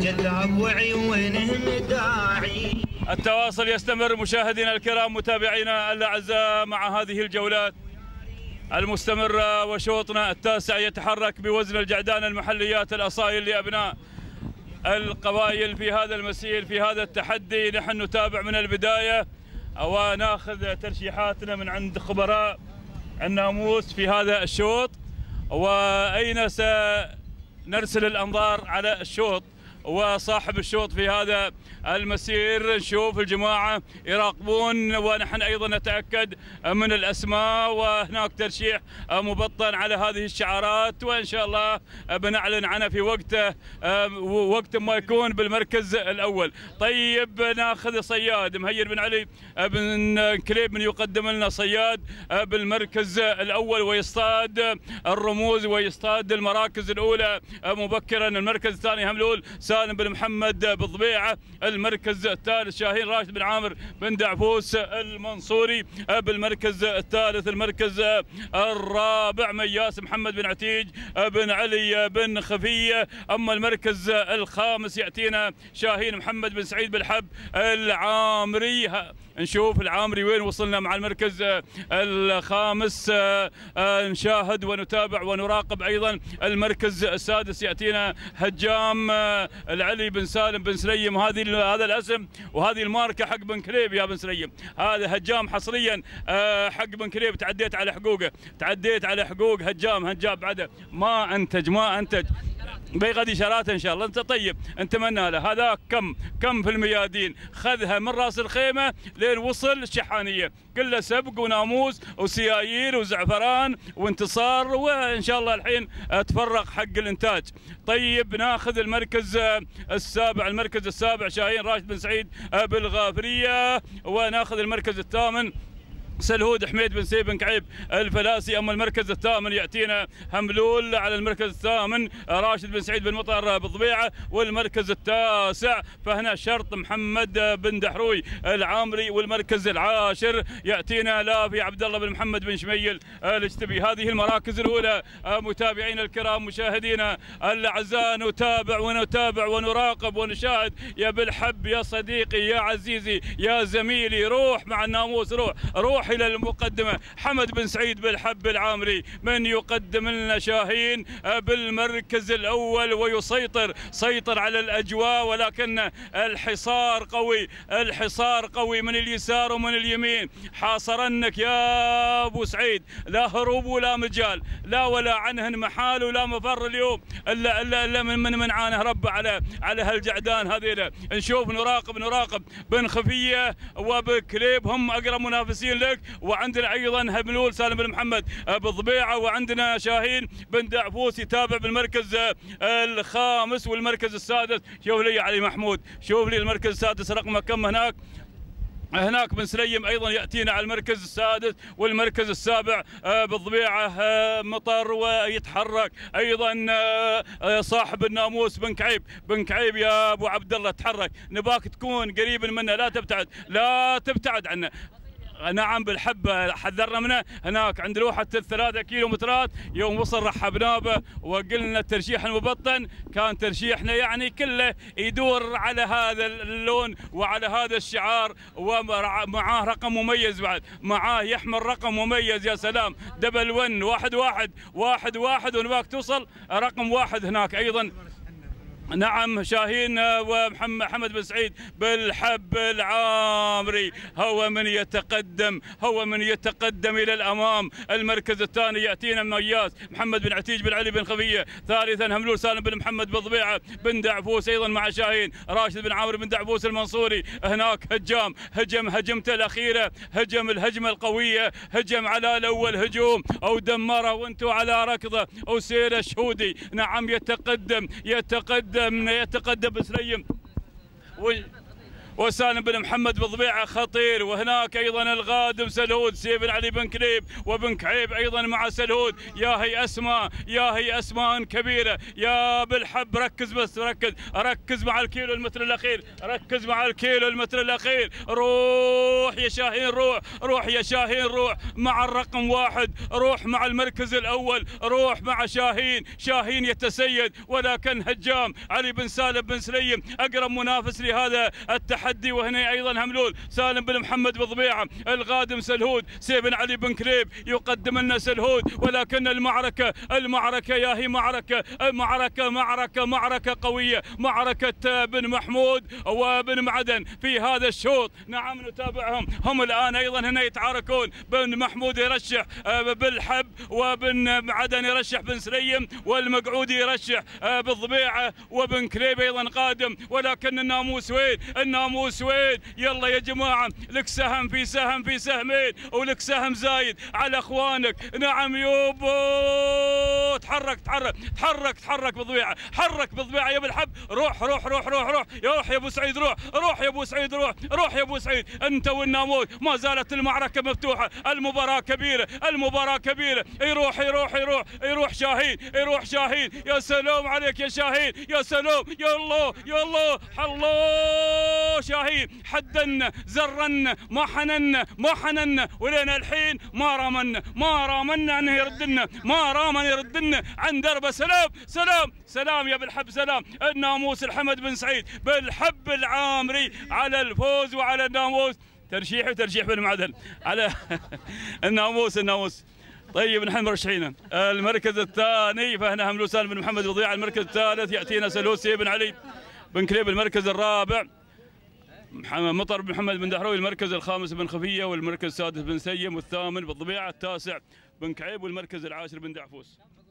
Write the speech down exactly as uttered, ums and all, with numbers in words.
كلاب وعيونهم داعي. التواصل يستمر مشاهدينا الكرام متابعينا الاعزاء مع هذه الجولات المستمرة، وشوطنا التاسع يتحرك بوزن الجعدان المحليات الأصايل لأبناء القبائل في هذا المسير في هذا التحدي. نحن نتابع من البداية وناخذ ترشيحاتنا من عند خبراء الناموس في هذا الشوط، وأين سنرسل الأنظار على الشوط وصاحب الشوط في هذا المسير. نشوف الجماعة يراقبون ونحن أيضا نتأكد من الأسماء، وهناك ترشيح مبطن على هذه الشعارات، وإن شاء الله بنعلن عنها في وقته وقت ما يكون بالمركز الأول. طيب ناخذ صياد مهير بن علي بن كليب من يقدم لنا صياد بالمركز الأول ويصطاد الرموز ويصطاد المراكز الأولى مبكرا. المركز الثاني هملول سالم بن محمد بالضبيعة. المركز الثالث شاهين راشد بن عامر بن دعفوس المنصوري بالمركز الثالث. المركز الرابع مياس محمد بن عتيج بن علي بن خفية. أما المركز الخامس يأتينا شاهين محمد بن سعيد بالحب العامري. نشوف العامري وين وصلنا مع المركز الخامس، نشاهد ونتابع ونراقب. أيضا المركز السادس يأتينا هجام العلي بن سالم بن سليم. هذه هذا الاسم وهذه الماركه حق بن كليب يا بن سليم، هذا هجام حصريا حق بن كليب. تعديت على حقوقه، تعديت على حقوق هجام. هجام بعده ما انتج ما انتج بيغدي شراته ان شاء الله. انت طيب نتمنى له. هذا كم كم في الميادين، خذها من راس الخيمه لين وصل الشحانيه، كله سبق وناموس وسيايير وزعفران وانتصار، وان شاء الله الحين تفرق حق الانتاج. طيب ناخذ المركز السابع. المركز السابع شاهين راشد بن سعيد بالغافريه. وناخذ المركز الثامن سلهود حميد بن سيف بن كعيب الفلاسي. اما المركز الثامن ياتينا هملول على المركز الثامن راشد بن سعيد بن مطر بالضبيعه. والمركز التاسع فهنا شرط محمد بن دحروي العامري. والمركز العاشر ياتينا لافي عبد الله بن محمد بن شميل الاجتبي. هذه المراكز الاولى متابعينا الكرام مشاهدينا الاعزاء، نتابع ونتابع ونراقب ونشاهد. يا بالحب يا صديقي يا عزيزي يا زميلي، روح مع الناموس، روح روح إلى المقدمة. حمد بن سعيد بالحب العامري من يقدم لنا شاهين بالمركز الأول ويسيطر سيطر على الأجواء، ولكن الحصار قوي، الحصار قوي من اليسار ومن اليمين. حاصرنك يا أبو سعيد، لا هروب ولا مجال، لا ولا عنهن محال ولا مفر اليوم إلا إلا إلا من من منعانه رب على على هالجعدان هذيلا. نشوف نراقب نراقب بن خفية وبكليب هم أقرب منافسين لك. وعندنا ايضا هملول سالم بن محمد بالضبيعه. وعندنا شاهين بن دعفوس يتابع بالمركز الخامس. والمركز السادس شوف لي علي محمود، شوف لي المركز السادس رقمه كم هناك. هناك بن سليم ايضا ياتينا على المركز السادس. والمركز السابع بالضبيعه مطر. ويتحرك ايضا صاحب الناموس بن كعيب بن كعيب يا ابو عبد الله، تحرك نباك تكون قريب منه، لا تبتعد لا تبتعد عنه. نعم بالحبة حذرنا منه هناك عند لوحة الثلاثة كيلو مترات. يوم وصل رحبنا به وقلنا الترشيح المبطن كان ترشيحنا يعني كله يدور على هذا اللون وعلى هذا الشعار، ومعاه رقم مميز بعد، معاه يحمل رقم مميز. يا سلام، دبل ون واحد واحد واحد واحد ونباك توصل رقم واحد هناك أيضا. نعم شاهين ومحمد حمد بن سعيد بالحب العامري هو من يتقدم، هو من يتقدم الى الامام. المركز الثاني ياتينا مياس محمد بن عتيج بن علي بن خفيه. ثالثا هملول سالم بن محمد بالضبيعه بن دعفوس ايضا مع شاهين راشد بن عامر بن دعفوس المنصوري. هناك هجام هجم هجمته الاخيره، هجم الهجمه القويه، هجم على الاول هجوم او دمره وانتم على ركضه او سير الشهودي. نعم يتقدم يتقدم يتقدم بسليم وسالم بن محمد بالضبيعه خطير، وهناك ايضا الغادم سلهود سيف بن علي بن كليب وبن كعيب ايضا مع سلهود. يا هي اسماء يا هي اسماء كبيره يا بالحب. ركز بس ركز ركز مع الكيلو المتر الاخير، ركز مع الكيلو المتر الاخير. روح يا شاهين روح روح يا شاهين روح مع الرقم واحد، روح مع المركز الاول، روح مع شاهين. شاهين يتسيد ولكن هجام علي بن سالم بن سليم اقرب منافس لهذا التحدي. وهنا ايضا هملول سالم بن محمد بالضبيعه، الغادم سلهود سيف بن علي بن كليب يقدم لنا سلهود. ولكن المعركه المعركه يا هي معركه معركه معركه معركه قويه، معركه بن محمود وبن معدن في هذا الشوط. نعم نتابعهم، هم الان ايضا هنا يتعاركون. بن محمود يرشح بالحب وبن معدن يرشح بن سليم، والمقعودي يرشح بالضبيعه، وبن كليب ايضا قادم. ولكن الناموس وين؟ الناموس وين؟ يلا يا جماعه لك سهم في سهم في سهمين، ولك سهم زايد على اخوانك. نعم يوبو تحرك تحرك تحرك تحرك بالضبيعه، حرك بالضبيعه يا بالحب. روح روح روح روح روح روح يا ابو سعيد روح روح يا ابو سعيد روح روح يا ابو سعيد. انت والناموس ما زالت المعركه مفتوحه، المباراه كبيره المباراه كبيره. يروح يروح يروح يروح شاهين يروح شاهين. يا سلام عليك يا شاهين يا سلام. يا الله يا الله الله شاهين حدنا زرنا ما حننا ما حننا ولين الحين ما رامنا ما رامنا انه يردنا ما رامنا يردنا عن دربه. سلام سلام سلام يا بالحب سلام. الناموس الحمد بن سعيد بالحب العامري على الفوز وعلى الناموس. ترشيح وترشيح بن معدن على الناموس الناموس. طيب نحن مرشحين المركز الثاني فهنا هملول سالم بن محمد الوضيع. المركز الثالث ياتينا سلهود سيف بن علي بن كليب. المركز الرابع مطر بن محمد بن دحروي. المركز الخامس بن خفيه، والمركز السادس بن سيم، والثامن بالضبيعه، التاسع بن كعيب، والمركز العاشر بن دعفوس.